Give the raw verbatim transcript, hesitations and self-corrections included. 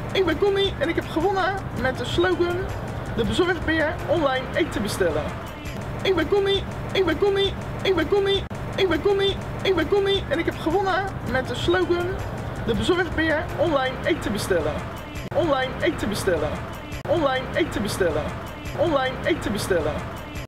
Ik ben Connie en ik heb gewonnen met de slogan de bezorgbeer online eten bestellen. Ik ben Connie, ik ben Connie, ik ben Connie, ik ben Connie, ik ben Connie en ik heb gewonnen met de slogan de bezorgbeer online eten bestellen. Online eten bestellen. Online eten bestellen. Online eten bestellen.